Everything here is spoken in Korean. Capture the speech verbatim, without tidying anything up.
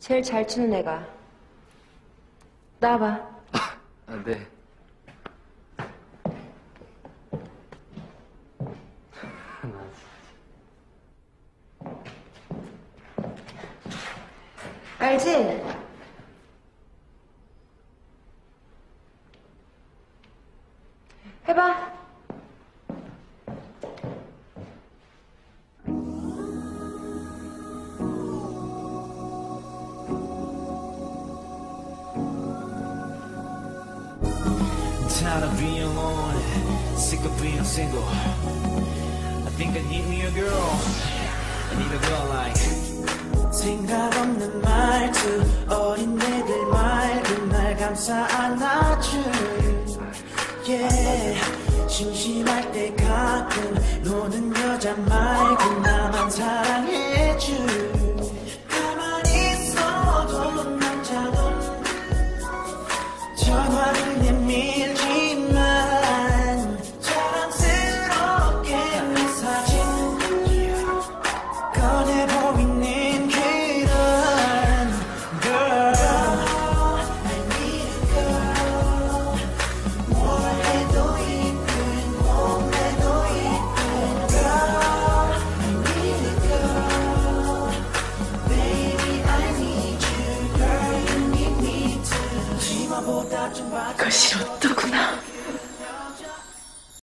제일 잘 추는 애가. 나와봐. 아, 네. 알지? 해봐. Tired of being alone, sick of being single. I think I need me a girl. I need a girl like. 생각 없는 말투, 어린애들 맑은 날 감싸 안아줄. Yeah, 심심할 때 가끔 노는 여자 말고 나만 사랑해줄. 가만히 있어도 남자는 전화를 내밀지만 자랑스럽게 내 사진 꺼내 보이는 그런 girl. I need a girl. 뭘 해도 이쁜 몸매도 이쁜 girl. I need a girl. Baby I need you girl. You need me too. 치마보다 좀 그거 싫었다.